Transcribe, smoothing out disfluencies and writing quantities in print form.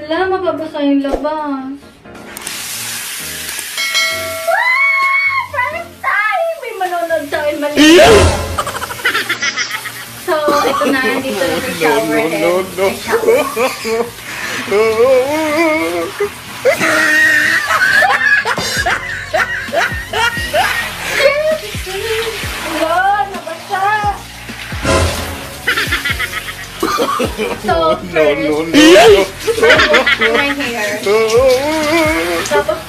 Hala, mababasa yung labas. Prank time! May manonood sa akin mali. So, ito na. Dito na sa shower head. No. Wala, nabasa. So, first, my hair. Tapos